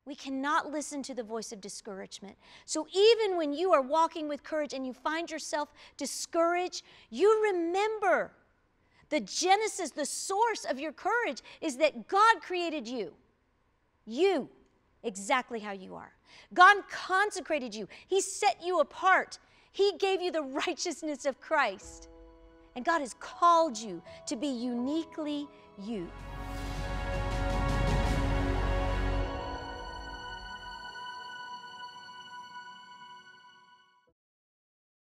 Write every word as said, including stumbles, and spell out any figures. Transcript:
We cannot listen to the voice of discouragement. So even when you are walking with courage and you find yourself discouraged, you remember the genesis, the source of your courage is that God created you. You, exactly how you are. God consecrated you. He set you apart. He gave you the righteousness of Christ. And God has called you to be uniquely you.